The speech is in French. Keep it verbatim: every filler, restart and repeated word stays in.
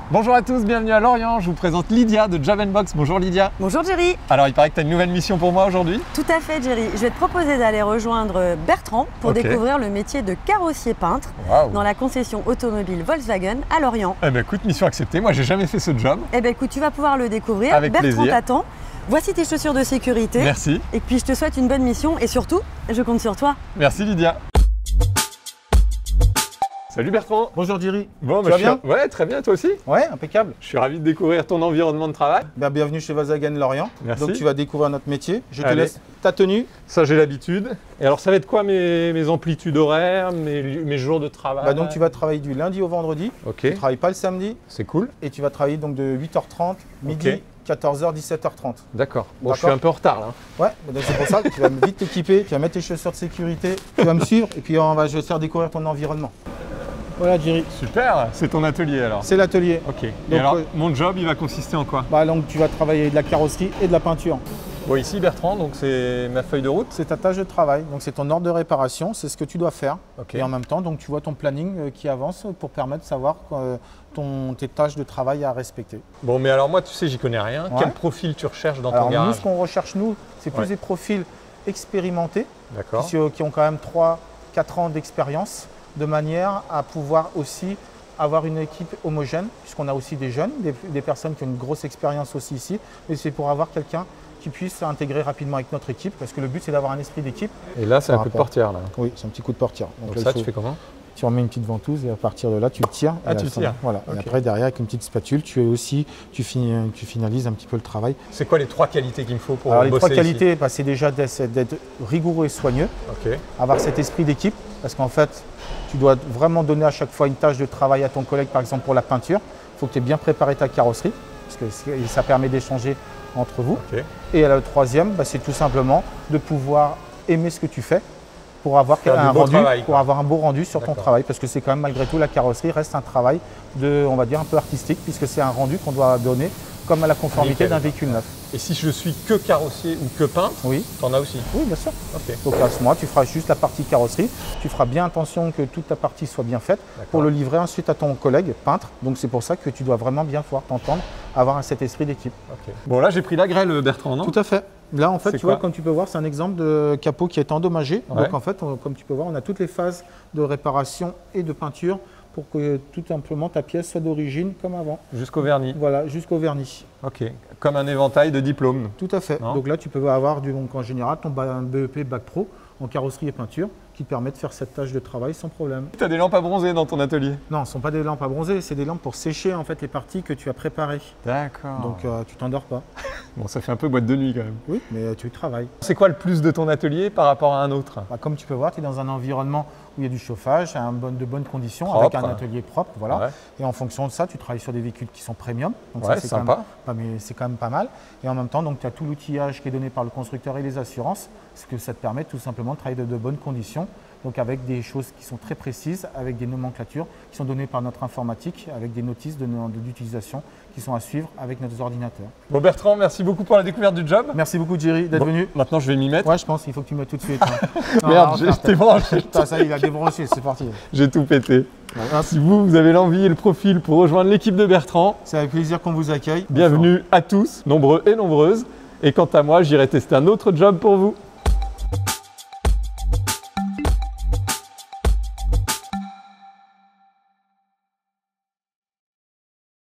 Bonjour à tous, bienvenue à Lorient. Je vous présente Lydia de Job and Box. Bonjour Lydia. Bonjour Jerry. Alors il paraît que tu as une nouvelle mission pour moi aujourd'hui. Tout à fait Jerry. Je vais te proposer d'aller rejoindre Bertrand pour Ok. découvrir le métier de carrossier peintre Waouh. dans la concession automobile Volkswagen à Lorient. Eh ben écoute, mission acceptée. Moi j'ai jamais fait ce job. Eh bien écoute, tu vas pouvoir le découvrir. Avec Bertrand plaisir. t'attend. Voici tes chaussures de sécurité. Merci. Et puis je te souhaite une bonne mission et surtout, je compte sur toi. Merci Lydia. Salut Bertrand. Bonjour Jerry. Bon, Tu bah, vas je bien suis... Ouais, très bien, toi aussi. Ouais, impeccable. Je suis ravi de découvrir ton environnement de travail. Ben, bienvenue chez Volkswagen Lorient. Merci. Donc tu vas découvrir notre métier. Je te Allez. laisse ta tenue. Ça j'ai l'habitude. Et alors ça va être quoi mes, mes amplitudes horaires, mes, mes jours de travail? Bah, donc tu vas travailler du lundi au vendredi. Ok, Tu ne travailles pas le samedi c'est cool. et tu vas travailler donc de huit heures trente, midi, Ok. quatorze heures, dix-sept heures trente. D'accord. Bon, je D'accord. suis un peu en retard là. Ouais, bah, donc c'est pour ça que tu vas vite t'équiper, tu vas mettre tes chaussures de sécurité, tu vas me suivre et puis on va, je vais te faire découvrir ton environnement. Voilà Jerry, Super, c'est ton atelier alors. c'est l'atelier. Ok. Et Donc, alors, euh, mon job, il va consister en quoi? Bah, donc tu vas travailler de la carrosserie et de la peinture. Bon, ici Bertrand, donc c'est ma feuille de route. C'est ta tâche de travail, donc c'est ton ordre de réparation, c'est ce que tu dois faire. Ok. Et en même temps, donc tu vois ton planning euh, qui avance pour permettre de savoir euh, ton, tes tâches de travail à respecter. Bon, mais alors moi, tu sais, j'y connais rien. Ouais. Quel profil tu recherches dans ton Alors nous, garage? ce qu'on recherche nous, c'est plus Ouais. des profils expérimentés, D'accord. qui, qui ont quand même trois quatre ans d'expérience, de manière à pouvoir aussi avoir une équipe homogène, puisqu'on a aussi des jeunes, des, des personnes qui ont une grosse expérience aussi ici, mais c'est pour avoir quelqu'un qui puisse s'intégrer rapidement avec notre équipe, parce que le but c'est d'avoir un esprit d'équipe. Et là, c'est un Par coup de rapport- portière là. Oui, c'est un petit coup de portière. Donc, là, ça, il faut- tu fais comment? Tu remets une petite ventouse et à partir de là, tu le tires. Ah, Et tu là, le ça- tires. Voilà. Ok. Et après, derrière, avec une petite spatule, tu es aussi, tu, finis- tu finalises un petit peu le travail. C'est quoi les trois qualités qu'il me faut pour Alors, les bosser trois ici? qualités, bah, c'est déjà d'être d'être rigoureux et soigneux, Ok. avoir cet esprit d'équipe, parce qu'en fait, tu dois vraiment donner à chaque fois une tâche de travail à ton collègue, par exemple pour la peinture. Il faut que tu aies bien préparé ta carrosserie, parce que c'est- ça permet d'échanger entre vous. Ok. Et le troisième, bah, c'est tout simplement de pouvoir aimer ce que tu fais pour avoir, Faire un du beau rendu, travail, pour quoi. avoir un beau rendu sur ton D'accord. travail, parce que c'est quand même malgré tout la carrosserie reste un travail de, on va dire, un peu artistique, puisque c'est un rendu qu'on doit donner comme à la conformité Nickel. d'un véhicule neuf. Et si je suis que carrossier ou que peintre, Oui, t'en as aussi? oui, bien sûr. Ok. Donc à ce moment, tu feras juste la partie carrosserie, tu feras bien attention que toute ta partie soit bien faite D'accord. pour le livrer ensuite à ton collègue peintre. Donc c'est pour ça que tu dois vraiment bien pouvoir t'entendre, avoir cet esprit d'équipe. Ok. Bon, là, j'ai pris la grêle, Bertrand, non? Tout à fait. Là, en fait, C'est tu vois, quoi? comme tu peux voir, c'est un exemple de capot qui est endommagé. Ouais. Donc, en fait, on- comme tu peux voir, on a toutes les phases de réparation et de peinture pour que tout simplement ta pièce soit d'origine comme avant. Jusqu'au vernis. Voilà, jusqu'au vernis. Ok. Comme un éventail de diplômes. Tout à fait. Non. Donc là, tu peux avoir du, donc, en général ton ba- un B E P Bac Pro en carrosserie et peinture qui te permet de faire cette tâche de travail sans problème. Tu as des lampes à bronzer dans ton atelier? Non, ce ne sont pas des lampes à bronzer, c'est des lampes pour sécher en fait les parties que tu as préparées. D'accord. Donc euh, tu t'endors pas. Bon, ça fait un peu boîte de nuit quand même. Oui, mais tu travailles. C'est quoi le plus de ton atelier par rapport à un autre? Bah, comme tu peux voir, tu es dans un environnement où il y a du chauffage, un bon- de bonnes conditions, Propre. avec un atelier propre. Voilà. Ouais. Et en fonction de ça, tu travailles sur des véhicules qui sont premium. Donc Ouais, ça, c'est quand sympa. même, pas- mais c'est quand même pas mal. Et en même temps, tu as tout l'outillage qui est donné par le constructeur et les assurances, ce que ça te permet tout simplement de travailler de, de bonnes conditions. Donc avec des choses qui sont très précises, avec des nomenclatures qui sont données par notre informatique, avec des notices de- de- d'utilisation qui sont à suivre avec nos ordinateurs. Bon, Bertrand, merci beaucoup pour la découverte du job. Merci beaucoup Jerry d'être Bon, venu. Maintenant, je vais m'y mettre. Ouais, je pense qu'il faut que tu mettes tout de suite. hein. Merde, Ah, j'ai putain, été branché. putain, ça y est, il a débranché, c'est parti. J'ai tout pété. Voilà. Si vous, vous avez l'envie et le profil pour rejoindre l'équipe de Bertrand, C'est avec plaisir qu'on vous accueille. bienvenue à tous, nombreux et nombreuses. Et quant à moi, j'irai tester un autre job pour vous.